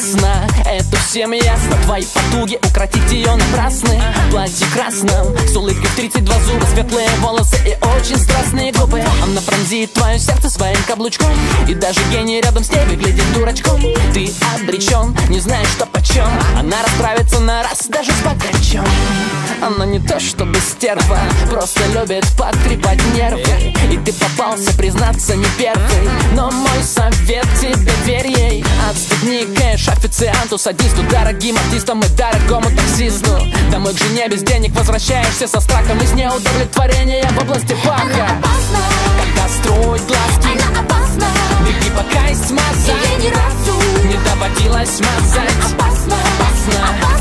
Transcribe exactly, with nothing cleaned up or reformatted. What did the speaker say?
опасна, это всем ясно. Твои потуги укротить ее напрасны. В платье красном, с улыбкой в тридцать два зуба, светлые волосы и очень страстные губы. Она пронзит твое сердце своим каблучком, и даже гений рядом с ней выглядит дурачком. Ты обречен, не знаешь, что почем. Она расправится на раз даже с богачом. Она не то чтобы стерва, просто любит потрепать нервы. И ты попался, признаться, не первый. Но мой совет тебе, верь ей. Отстегни кэш официанту, садисту, дорогим артистам и дорогому таксисту. Домой к жене без денег возвращаешься со страхом из неудовлетворения в области паха. Она опасна, когда строит глазки, она опасна, беги пока есть смазать. ей ни разу не доводилось смазать. Она опасна, опасно.